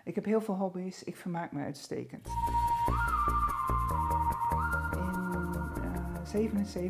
Ik heb heel veel hobby's, ik vermaak me uitstekend. In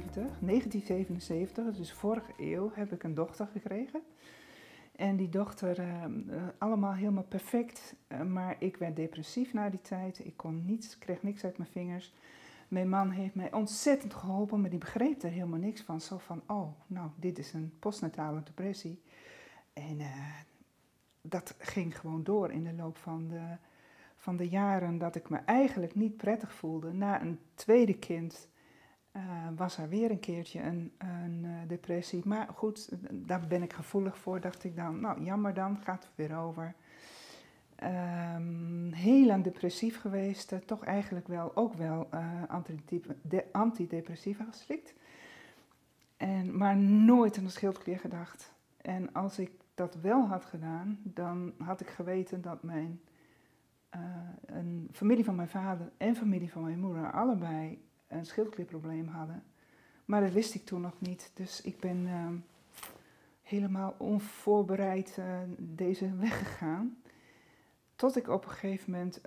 1977, dus vorige eeuw, heb ik een dochter gekregen. En die dochter, allemaal helemaal perfect, maar ik werd depressief na die tijd. Ik kreeg niks uit mijn vingers. Mijn man heeft mij ontzettend geholpen, maar die begreep er helemaal niks van. Zo van, oh, nou, dit is een postnatale depressie. En dat ging gewoon door in de loop van de jaren dat ik me eigenlijk niet prettig voelde. Na een tweede kind was er weer een keertje een depressie. Maar goed, daar ben ik gevoelig voor, dacht ik dan. Nou, jammer dan, gaat het weer over. Heel lang depressief geweest, toch eigenlijk ook wel antidepressiva geslikt. Maar nooit aan de schildklier gedacht. En als ik dat wel had gedaan, dan had ik geweten dat een familie van mijn vader en familie van mijn moeder allebei een schildklierprobleem hadden. Maar dat wist ik toen nog niet. Dus ik ben helemaal onvoorbereid deze weg gegaan. Tot ik op een gegeven moment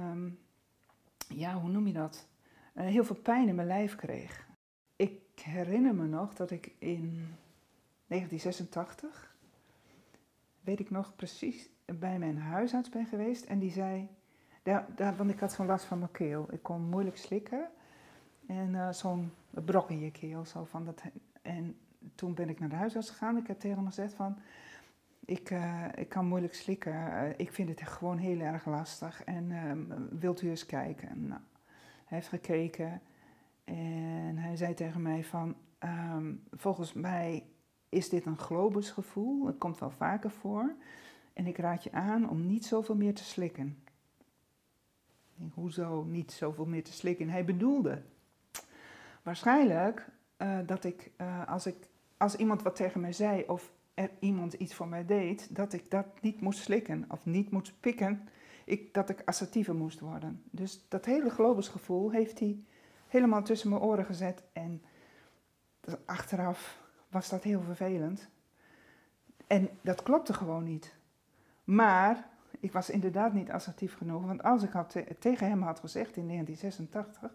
hoe noem je dat? Heel veel pijn in mijn lijf kreeg. Ik herinner me nog dat ik in 1986, weet ik nog precies, bij mijn huisarts ben geweest. En die zei, want ik had zo'n last van mijn keel. Ik kon moeilijk slikken. En zo'n brok in je keel. Zo van dat, en toen ben ik naar de huisarts gegaan. Ik heb tegen hem gezegd van, ik kan moeilijk slikken. Ik vind het gewoon heel erg lastig. En wilt u eens kijken? Nou, hij heeft gekeken. En hij zei tegen mij van, volgens mij is dit een globusgevoel. Het komt wel vaker voor. En ik raad je aan om niet zoveel meer te slikken. Ik denk, hoezo niet zoveel meer te slikken? Hij bedoelde waarschijnlijk dat als iemand wat tegen mij zei of er iemand iets voor mij deed, dat ik dat niet moest slikken of niet moest pikken, dat ik assertiever moest worden. Dus dat hele globusgevoel heeft hij helemaal tussen mijn oren gezet en achteraf was dat heel vervelend. En dat klopte gewoon niet. Maar ik was inderdaad niet assertief genoeg, want als ik tegen hem had gezegd in 1986,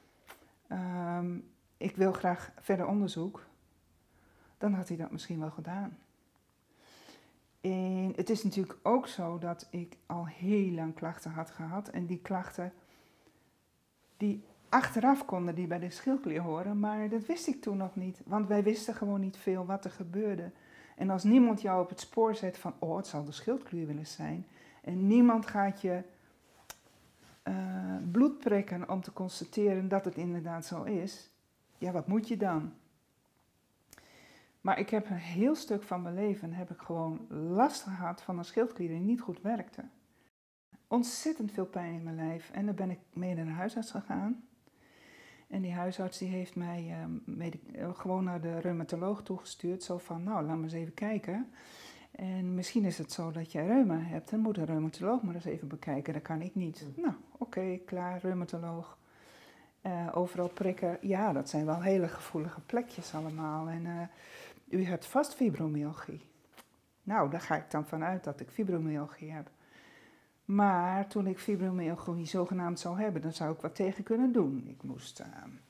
ik wil graag verder onderzoek, dan had hij dat misschien wel gedaan. En het is natuurlijk ook zo dat ik al heel lang klachten had gehad. En die klachten, die achteraf konden die bij de schildklier horen, maar dat wist ik toen nog niet. Want wij wisten gewoon niet veel wat er gebeurde. En als niemand jou op het spoor zet van, oh, het zal de schildklier willen zijn. En niemand gaat je bloed prikken om te constateren dat het inderdaad zo is. Ja, wat moet je dan? Maar ik heb een heel stuk van mijn leven gewoon last gehad van een schildklier die niet goed werkte. Ontzettend veel pijn in mijn lijf. En daar ben ik mee naar de huisarts gegaan. En die huisarts die heeft mij gewoon naar de reumatoloog toegestuurd. Zo van, nou, laat maar eens even kijken. En misschien is het zo dat jij reuma hebt. Dan moet de reumatoloog maar eens even bekijken. Dat kan ik niet. Nou, oké, klaar, reumatoloog. Overal prikken. Ja, dat zijn wel hele gevoelige plekjes allemaal. En u hebt vast fibromyalgie. Nou, daar ga ik dan vanuit dat ik fibromyalgie heb. Maar toen ik fibromyalgie zogenaamd zou hebben, dan zou ik wat tegen kunnen doen. Ik moest,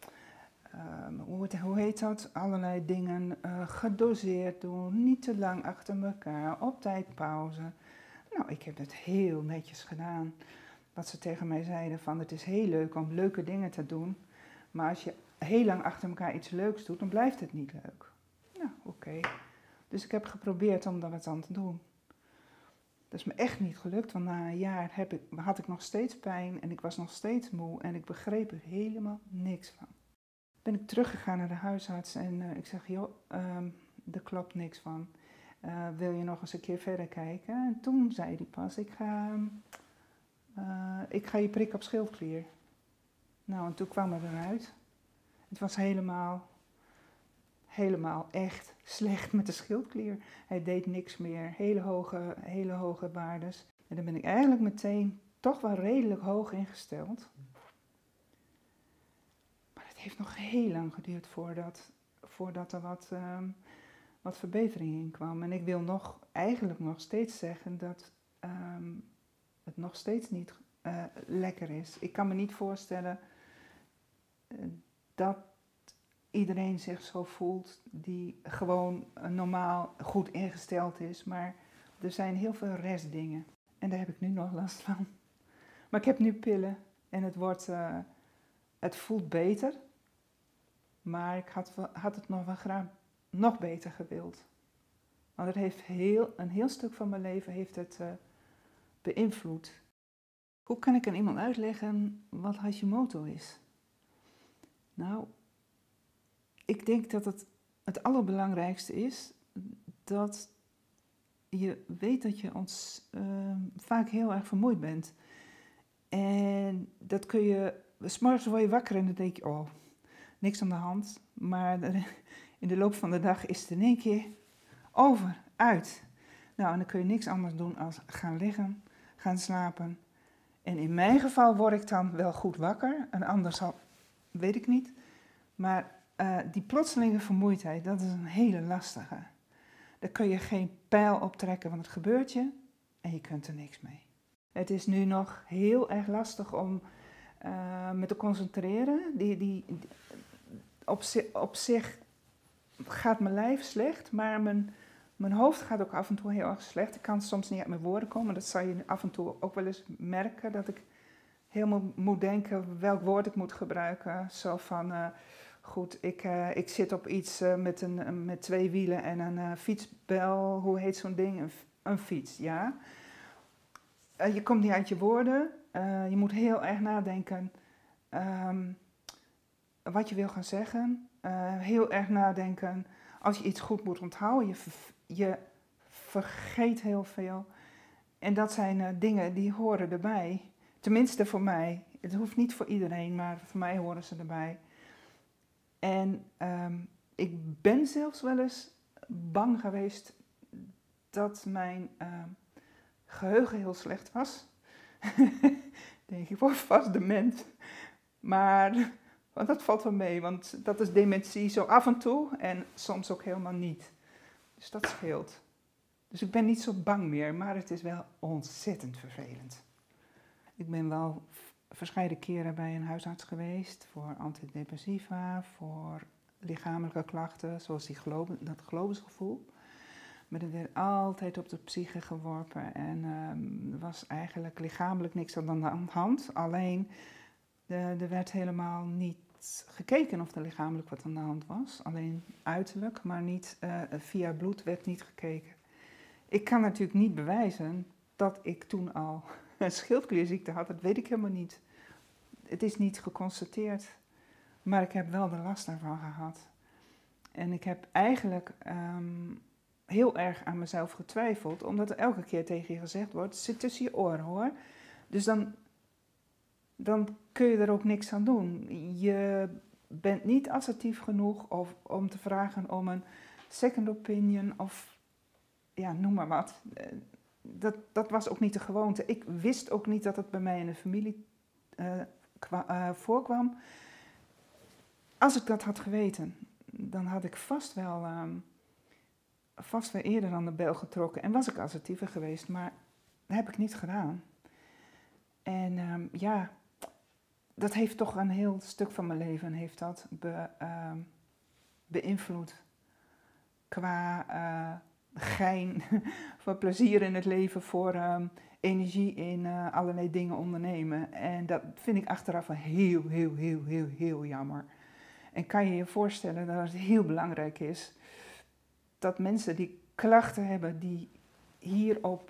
hoe heet dat? Allerlei dingen gedoseerd doen, niet te lang achter elkaar, op tijd pauze. Nou, ik heb het heel netjes gedaan. Wat ze tegen mij zeiden van, het is heel leuk om leuke dingen te doen. Maar als je heel lang achter elkaar iets leuks doet, dan blijft het niet leuk. Nou, oké. Dus ik heb geprobeerd om daar wat aan te doen. Dat is me echt niet gelukt, want na een jaar had ik nog steeds pijn en ik was nog steeds moe en ik begreep er helemaal niks van. Ben ik teruggegaan naar de huisarts en ik zeg, joh, er klopt niks van. Wil je nog eens een keer verder kijken? En toen zei hij pas, ik ga je prikken op schildklier. Nou, en toen kwam het eruit. Het was helemaal echt slecht met de schildklier. Hij deed niks meer, hele hoge waardes. En dan ben ik eigenlijk meteen toch wel redelijk hoog ingesteld. Maar het heeft nog heel lang geduurd voordat er wat verbetering in kwam. En ik wil eigenlijk nog steeds zeggen dat het nog steeds niet lekker is. Ik kan me niet voorstellen dat iedereen zich zo voelt die gewoon normaal goed ingesteld is. Maar er zijn heel veel restdingen en daar heb ik nu nog last van. Maar ik heb nu pillen en het voelt beter. Maar ik had het nog wel graag nog beter gewild. Want het heeft een heel stuk van mijn leven heeft het beïnvloed. Hoe kan ik aan iemand uitleggen wat Hashimoto is? Nou, ik denk dat het allerbelangrijkste is dat je weet dat je vaak heel erg vermoeid bent. En dat kun je, 's morgens word je wakker en dan denk je, oh, niks aan de hand. Maar in de loop van de dag is het in één keer over, uit. Nou, en dan kun je niks anders doen als gaan liggen, gaan slapen. En in mijn geval word ik dan wel goed wakker, en anders weet ik niet. Maar die plotselinge vermoeidheid, dat is een hele lastige. Daar kun je geen pijl op trekken, want het gebeurt je en je kunt er niks mee. Het is nu nog heel erg lastig om me te concentreren. Op zich gaat mijn lijf slecht, maar mijn hoofd gaat ook af en toe heel erg slecht. Ik kan soms niet uit mijn woorden komen. Dat zal je af en toe ook wel eens merken, dat ik helemaal moet denken welk woord ik moet gebruiken. Zo van, goed, ik zit op iets met 2 wielen en een fietsbel. Hoe heet zo'n ding? Een fiets, ja. Je komt niet uit je woorden. Je moet heel erg nadenken wat je wil gaan zeggen. Heel erg nadenken als je iets goed moet onthouden. Je vergeet heel veel. En dat zijn dingen die horen erbij. Tenminste voor mij. Het hoeft niet voor iedereen, maar voor mij horen ze erbij. En ik ben zelfs wel eens bang geweest dat mijn geheugen heel slecht was. Denk ik, word vast dement. Maar dat valt wel mee, want dat is dementie zo af en toe en soms ook helemaal niet. Dus dat scheelt. Dus ik ben niet zo bang meer, maar het is wel ontzettend vervelend. Ik ben wel verscheiden keren bij een huisarts geweest voor antidepressiva, voor lichamelijke klachten, zoals dat globusgevoel. Maar er werd altijd op de psyche geworpen en er was eigenlijk lichamelijk niks aan de hand. Alleen, er werd helemaal niet gekeken of er lichamelijk wat aan de hand was. Alleen uiterlijk, maar niet via bloed werd niet gekeken. Ik kan natuurlijk niet bewijzen dat ik toen al een schildklierziekte had. Dat weet ik helemaal niet. Het is niet geconstateerd. Maar ik heb wel de last daarvan gehad. En ik heb eigenlijk heel erg aan mezelf getwijfeld. Omdat er elke keer tegen je gezegd wordt, het zit tussen je oren hoor. Dus dan kun je er ook niks aan doen. Je bent niet assertief genoeg om te vragen om een second opinion of ja, noem maar wat. Dat was ook niet de gewoonte. Ik wist ook niet dat het bij mij in de familie voorkwam. Als ik dat had geweten, dan had ik vast wel eerder aan de bel getrokken en was ik assertiever geweest, maar dat heb ik niet gedaan. En ja, dat heeft toch een heel stuk van mijn leven heeft dat beïnvloed. Qua gein, voor plezier in het leven, voor energie in allerlei dingen ondernemen. En dat vind ik achteraf wel heel jammer. En kan je je voorstellen dat het heel belangrijk is dat mensen die klachten hebben, die hier op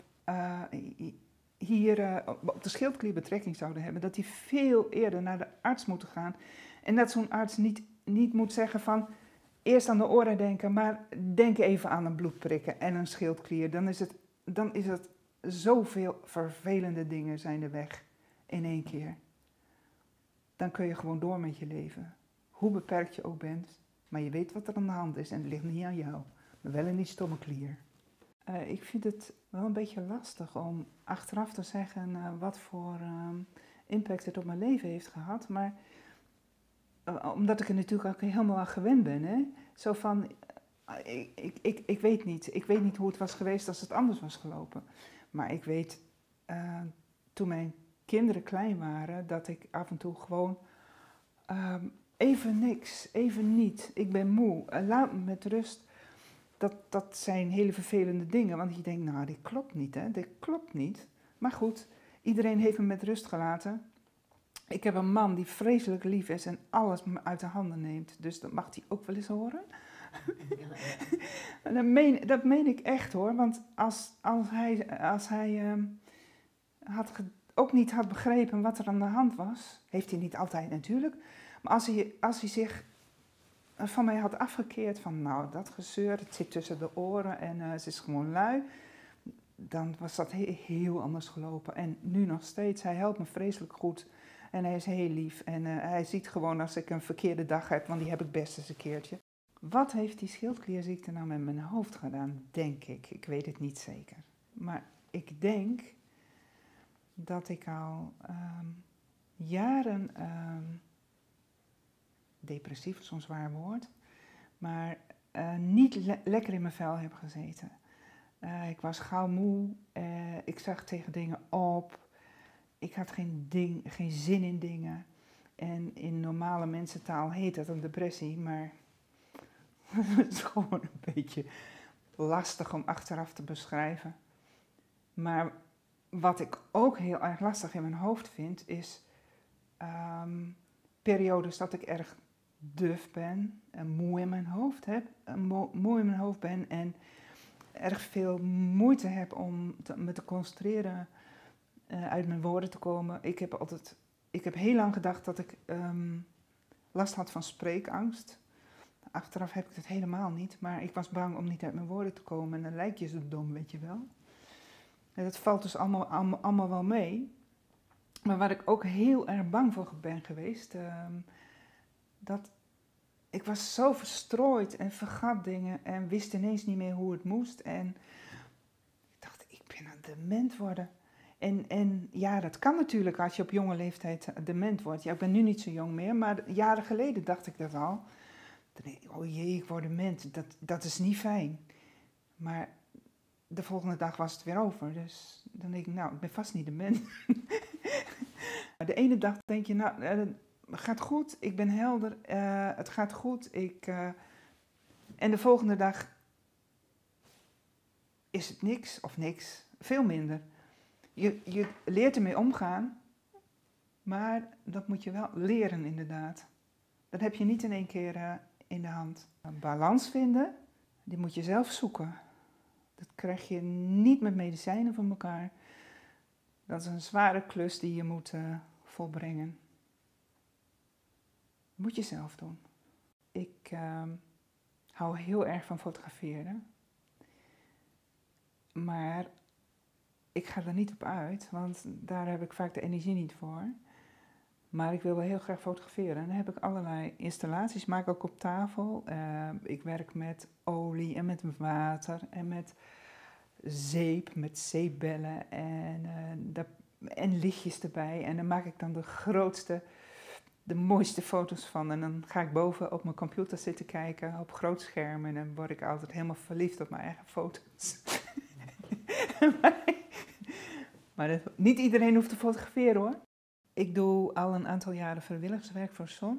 de schildklier betrekking zouden hebben, dat die veel eerder naar de arts moeten gaan. En dat zo'n arts niet moet zeggen van eerst aan de oren denken, maar denk even aan een bloedprikken en een schildklier. Dan is het zoveel vervelende dingen zijn er weg in één keer. Dan kun je gewoon door met je leven. Hoe beperkt je ook bent, maar je weet wat er aan de hand is en het ligt niet aan jou, maar wel in die stomme klier. Ik vind het wel een beetje lastig om achteraf te zeggen wat voor impact het op mijn leven heeft gehad. Maar omdat ik er natuurlijk ook helemaal aan gewend ben. Hè? Zo van, ik weet niet. Ik weet niet hoe het was geweest als het anders was gelopen. Maar ik weet toen mijn kinderen klein waren, dat ik af en toe gewoon even niks, even niet. Ik ben moe, laat me met rust. Dat zijn hele vervelende dingen, want je denkt, nou, dit klopt niet, hè? Dit klopt niet. Maar goed, iedereen heeft me met rust gelaten. Ik heb een man die vreselijk lief is en alles me uit de handen neemt. Dus dat mag hij ook wel eens horen. En dat meen ik echt hoor, want als hij ook niet had begrepen wat er aan de hand was, heeft hij niet altijd natuurlijk, maar als hij zich van mij had afgekeerd van nou dat gezeur, het zit tussen de oren en ze is gewoon lui, dan was dat heel anders gelopen. En nu nog steeds, hij helpt me vreselijk goed en hij is heel lief en hij ziet gewoon als ik een verkeerde dag heb, want die heb ik best eens een keertje. Wat heeft die schildklierziekte nou met mijn hoofd gedaan, denk ik. Ik weet het niet zeker. Maar ik denk dat ik al jaren, depressief is zo'n zwaar woord, maar niet lekker in mijn vel heb gezeten. Ik was gauw moe, ik zag tegen dingen op, ik had geen zin in dingen. En in normale mensentaal heet dat een depressie, maar het is gewoon een beetje lastig om achteraf te beschrijven. Maar wat ik ook heel erg lastig in mijn hoofd vind, is periodes dat ik erg duf ben en moe in mijn hoofd heb, moe in mijn hoofd ben en erg veel moeite heb om me te concentreren, uit mijn woorden te komen. Ik heb heel lang gedacht dat ik last had van spreekangst. Achteraf heb ik het helemaal niet, maar ik was bang om niet uit mijn woorden te komen en dan lijk je zo dom, weet je wel. En dat valt dus allemaal wel mee. Maar waar ik ook heel erg bang voor ben geweest, dat ik was zo verstrooid en vergat dingen en wist ineens niet meer hoe het moest. En ik dacht, ik ben aan het dement worden. En ja, dat kan natuurlijk als je op jonge leeftijd dement wordt. Ja, ik ben nu niet zo jong meer, maar jaren geleden dacht ik dat al. Dan denk ik, oh jee, ik word dement. Dat is niet fijn. Maar de volgende dag was het weer over. Dus dan denk ik, nou, ik ben vast niet dement. De ene dag denk je, nou, het gaat goed, ik ben helder, het gaat goed. En de volgende dag is het niks of niks, veel minder. Je leert ermee omgaan, maar dat moet je wel leren inderdaad. Dat heb je niet in één keer in de hand. Een balans vinden, die moet je zelf zoeken. Dat krijg je niet met medicijnen van elkaar. Dat is een zware klus die je moet volbrengen. Dat moet je zelf doen. Ik hou heel erg van fotograferen. Maar ik ga er niet op uit, want daar heb ik vaak de energie niet voor. Maar ik wil wel heel graag fotograferen. En dan heb ik allerlei installaties, maak ik ook op tafel. Ik werk met olie en met water en met zeep, met zeepbellen en lichtjes erbij. En dan maak ik dan de mooiste foto's van. En dan ga ik boven op mijn computer zitten kijken op groot scherm. En dan word ik altijd helemaal verliefd op mijn eigen foto's. Maar niet iedereen hoeft te fotograferen hoor. Ik doe al een aantal jaren vrijwilligerswerk voor SON.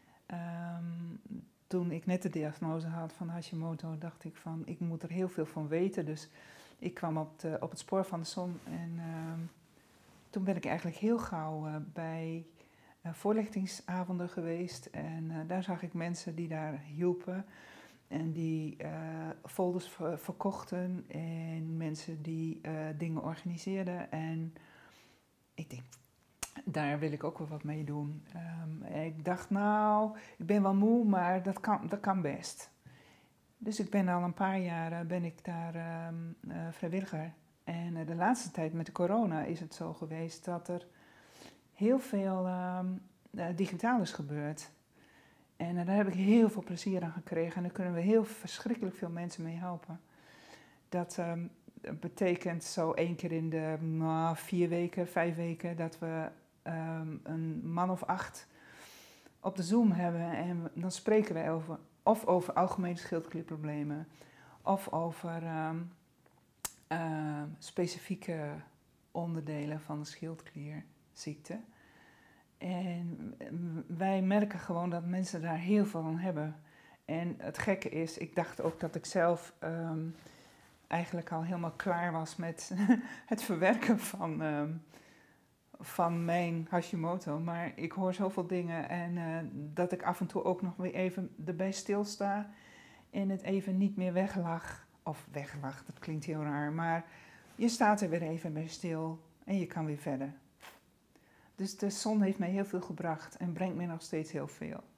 Toen ik net de diagnose had van Hashimoto, dacht ik van, ik moet er heel veel van weten. Dus ik kwam op het spoor van de SON en toen ben ik eigenlijk heel gauw bij voorlichtingsavonden geweest. En daar zag ik mensen die daar hielpen en die folders verkochten en mensen die dingen organiseerden. En ik denk, daar wil ik ook wel wat mee doen. Ik dacht, nou, ik ben wel moe, maar dat kan best. Dus ik ben al een paar jaar daar vrijwilliger. En de laatste tijd met de corona is het zo geweest dat er heel veel digitaal is gebeurd. En daar heb ik heel veel plezier aan gekregen. En daar kunnen we heel verschrikkelijk veel mensen mee helpen. Dat betekent zo 1 keer in de 4 weken, 5 weken, dat we een man of 8 op de Zoom hebben. En dan spreken wij over algemene schildklierproblemen. Of over specifieke onderdelen van de schildklierziekte. En wij merken gewoon dat mensen daar heel veel aan hebben. En het gekke is, ik dacht ook dat ik zelf eigenlijk al helemaal klaar was met het verwerken van mijn Hashimoto. Maar ik hoor zoveel dingen en dat ik af en toe ook nog weer even erbij stilsta en het even niet meer weglag. Of weglag, dat klinkt heel raar, maar je staat er weer even bij stil en je kan weer verder. Dus de zon heeft mij heel veel gebracht en brengt mij nog steeds heel veel.